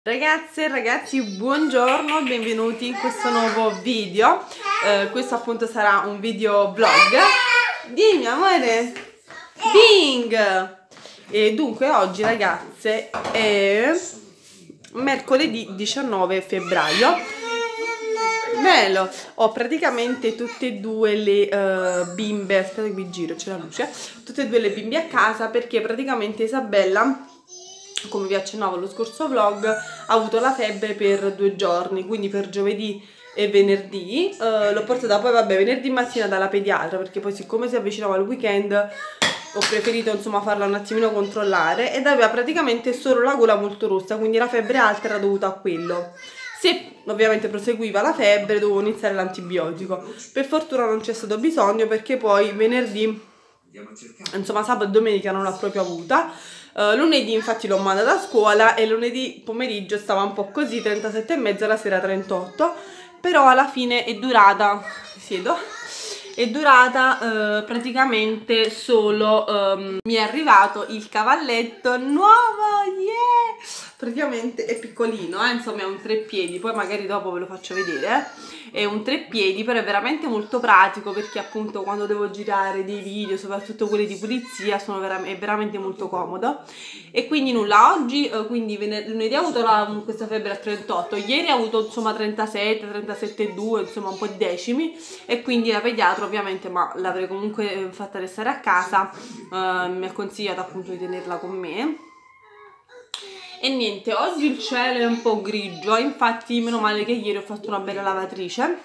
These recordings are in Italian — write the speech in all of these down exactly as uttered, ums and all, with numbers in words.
Ragazze e ragazzi, buongiorno, benvenuti in questo nuovo video. eh, Questo appunto sarà un video vlog. Dimmi amore, Bing! E dunque oggi ragazze è mercoledì diciannove febbraio. Bello, ho praticamente tutte e due le uh, bimbe, aspetta che mi giro, c'è la luce, tutte e due le bimbe a casa perché praticamente Isabella, come vi accennavo lo scorso vlog, ha avuto la febbre per due giorni, quindi per giovedì e venerdì. uh, l'ho portata poi vabbè venerdì mattina dalla pediatra perché poi siccome si avvicinava al weekend ho preferito insomma farla un attimino controllare ed aveva praticamente solo la gola molto rossa, quindi la febbre alta era dovuta a quello. Se ovviamente proseguiva la febbre dovevo iniziare l'antibiotico. Per fortuna non c'è stato bisogno perché poi venerdì, insomma sabato e domenica non l'ho proprio avuta. Uh, lunedì infatti l'ho mandata a scuola e lunedì pomeriggio stava un po' così, trentasette e mezza, la sera trentotto, però alla fine è durata, siedo, è durata uh, praticamente solo, um, mi è arrivato il cavalletto nuovo, yeah! Praticamente è piccolino, eh? Insomma è un tre piedi, poi magari dopo ve lo faccio vedere, è un tre piedi però è veramente molto pratico perché appunto quando devo girare dei video, soprattutto quelli di pulizia, sono vera è veramente molto comodo. E quindi nulla, oggi, eh, quindi lunedì ho avuto la, questa febbre a trentotto, ieri ho avuto insomma trentasette, trentasette virgola due, insomma un po' di decimi, e quindi la pediatra ovviamente, ma l'avrei comunque fatta restare a casa, eh, mi ha consigliato appunto di tenerla con me. E niente, oggi il cielo è un po' grigio, infatti meno male che ieri ho fatto una bella lavatrice.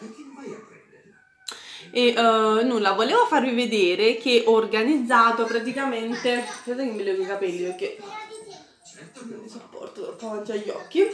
E uh, nulla, volevo farvi vedere che ho organizzato praticamente, aspetta che mi levo i capelli perché non mi sopporto troppo avanti agli occhi.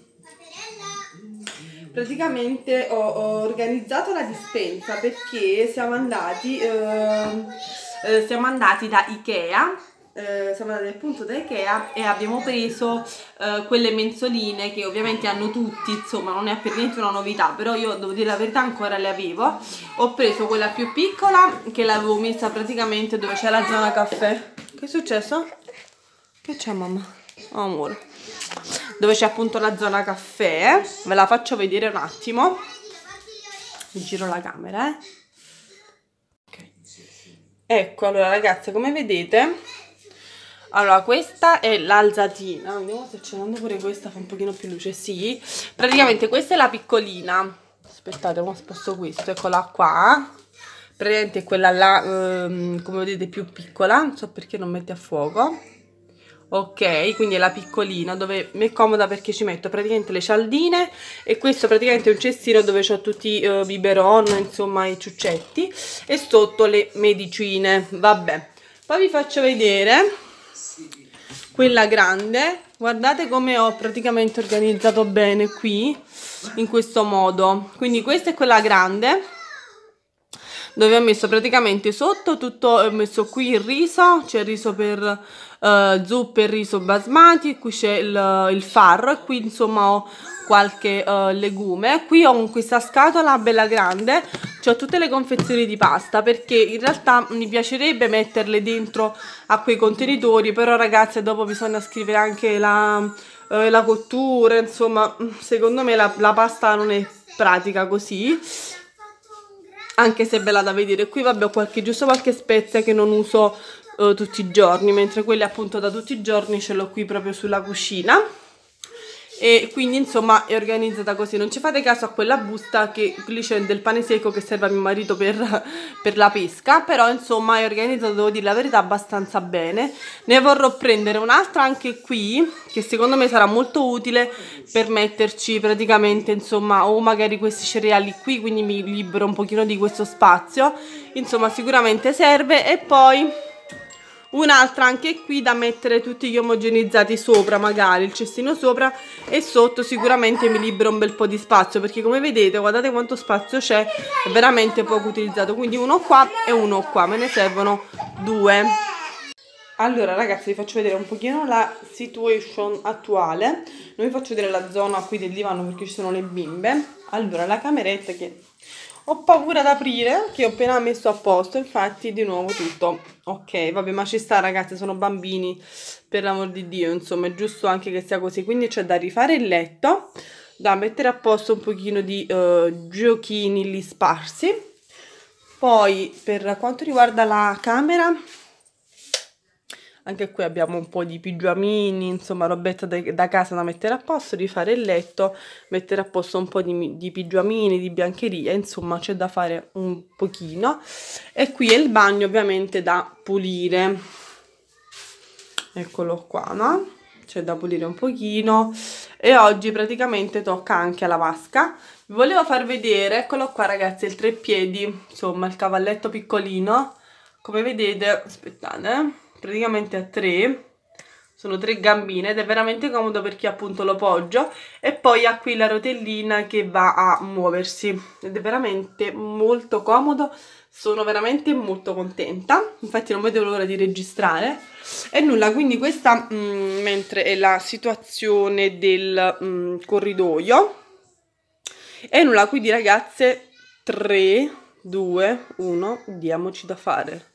Praticamente ho, ho organizzato la dispensa perché siamo andati, uh, uh, siamo andati da Ikea. Uh, siamo andati appunto da Ikea e abbiamo preso uh, quelle mensoline che ovviamente hanno tutti, insomma non è per niente una novità, però io devo dire la verità ancora le avevo. Ho preso quella più piccola che l'avevo messa praticamente dove c'è la zona caffè. Che è successo? Che c'è mamma? Oh, amore. Dove c'è appunto la zona caffè, ve la faccio vedere un attimo, mi giro la camera, eh. Okay. Ecco, allora ragazze, come vedete, allora questa è l'alzatina, vediamo se accendendo pure questa fa un pochino più luce, sì, praticamente questa è la piccolina, aspettate, ora sposto questo, eccola qua, praticamente è quella là, ehm, come vedete più piccola, non so perché non mette a fuoco, ok, quindi è la piccolina dove mi è comoda perché ci metto praticamente le cialdine e questo praticamente è un cestino dove ho tutti i uh, biberon, insomma i ciuccetti, e sotto le medicine, vabbè. Poi vi faccio vedere quella grande, guardate come ho praticamente organizzato bene qui, in questo modo, quindi questa è quella grande, dove ho messo praticamente sotto tutto, ho messo qui il riso, c'è il riso per uh, zuppe e riso basmati, qui c'è il, il farro e qui insomma ho qualche uh, legume. Qui ho questa scatola bella grande, ho tutte le confezioni di pasta perché in realtà mi piacerebbe metterle dentro a quei contenitori, però ragazze dopo bisogna scrivere anche la, uh, la cottura, insomma secondo me la, la pasta non è pratica così, anche se è bella da vedere. Qui vabbè ho qualche, giusto qualche spezia che non uso uh, tutti i giorni, mentre quelle appunto da tutti i giorni ce l'ho qui proprio sulla cucina. E quindi insomma è organizzata così, non ci fate caso a quella busta che lì c'è del pane secco che serve a mio marito per, per la pesca, però insomma è organizzata, devo dire la verità, abbastanza bene. Ne vorrò prendere un'altra anche qui che secondo me sarà molto utile per metterci praticamente insomma, o magari questi cereali qui, quindi mi libero un pochino di questo spazio, insomma sicuramente serve. E poi un'altra anche qui da mettere tutti gli omogenizzati sopra, magari il cestino sopra, e sotto sicuramente mi libero un bel po' di spazio perché come vedete guardate quanto spazio c'è, è veramente poco utilizzato, quindi uno qua e uno qua, me ne servono due. Allora ragazzi, vi faccio vedere un pochino la situation attuale. Non vi faccio vedere la zona qui del divano perché ci sono le bimbe. Allora, la cameretta che ho paura ad aprire, che ho appena messo a posto, infatti di nuovo tutto ok. Vabbè, ma ci sta ragazzi, sono bambini, per l'amor di Dio, insomma è giusto anche che sia così. Quindi c'è da rifare il letto, da mettere a posto un pochino di uh, giochini lì sparsi. Poi per quanto riguarda la camera, anche qui abbiamo un po' di pigiamini, insomma robetta da, da casa da mettere a posto, rifare il letto, mettere a posto un po' di, di pigiamini, di biancheria, insomma c'è da fare un pochino. E qui è il bagno ovviamente da pulire, eccolo qua, no? C'è da pulire un pochino e oggi praticamente tocca anche alla vasca. Vi volevo far vedere, eccolo qua ragazzi, il treppiedi, insomma il cavalletto piccolino, come vedete, aspettate, eh. Praticamente a tre, sono tre gambine ed è veramente comodo perché appunto lo poggio e poi ha qui la rotellina che va a muoversi ed è veramente molto comodo, sono veramente molto contenta, infatti non vedo l'ora di registrare. E nulla, quindi questa mh, mentre è la situazione del mh, corridoio. E nulla, quindi ragazze, tre, due, uno, diamoci da fare.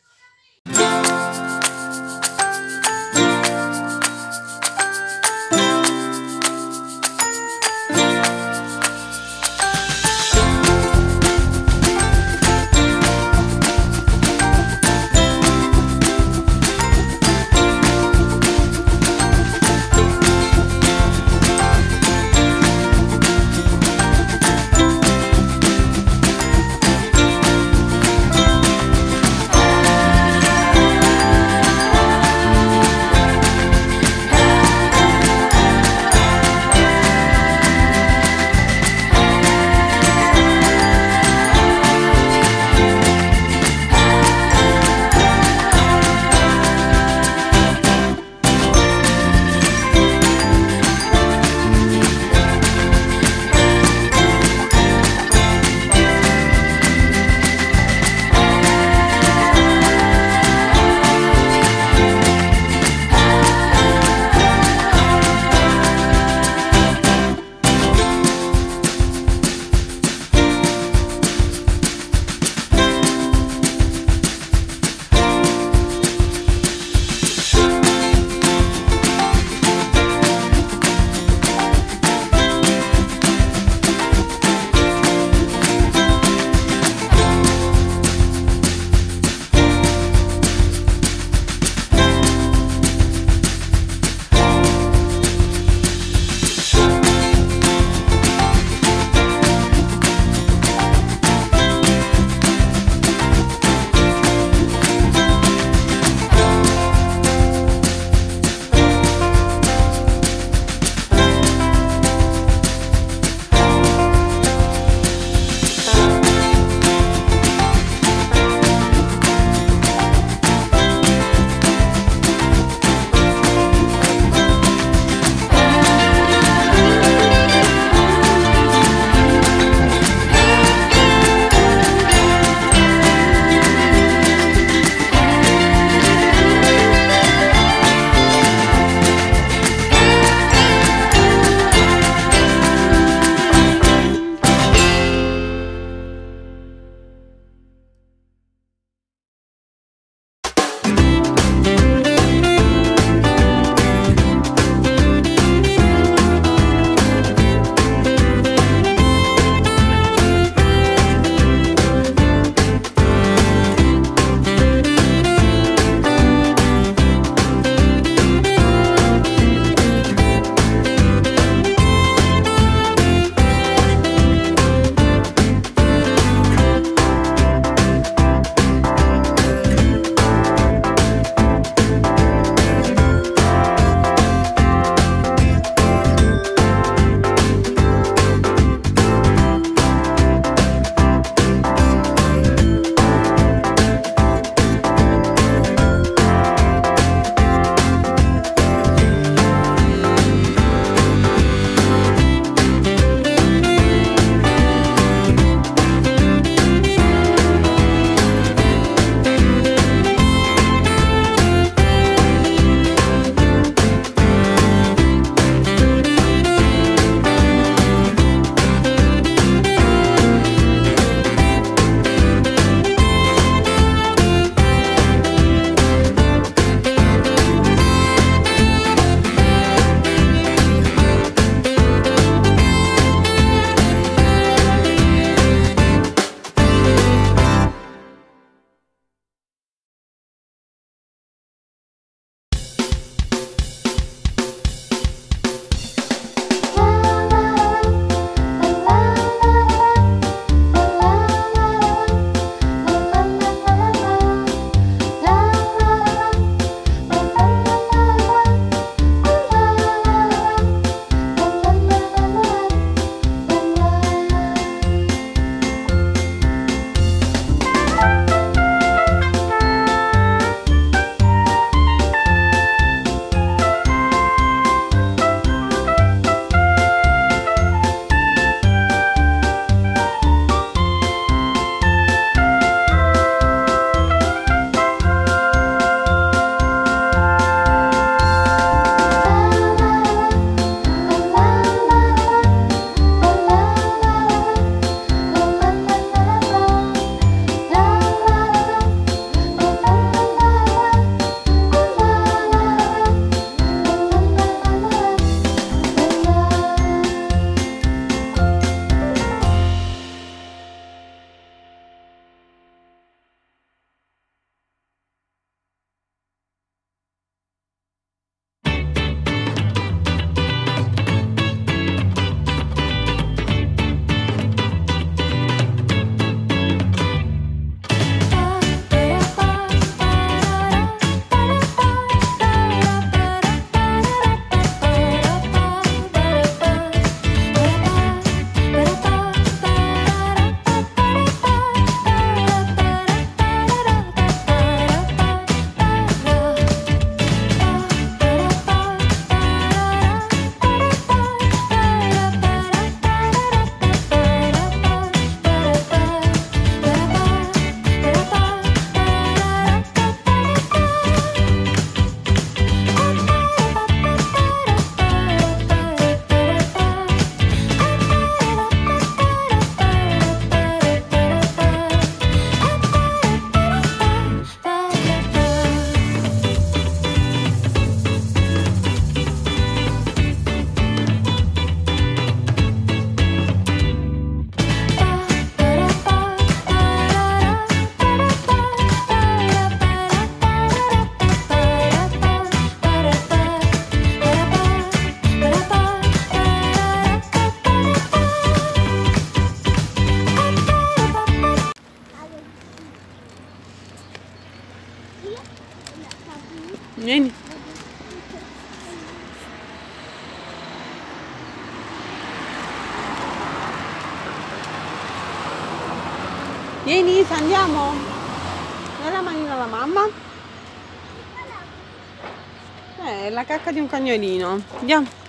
Vieni Isa, andiamo? Dai la manina alla mamma. Eh, è la cacca di un cagnolino. Andiamo.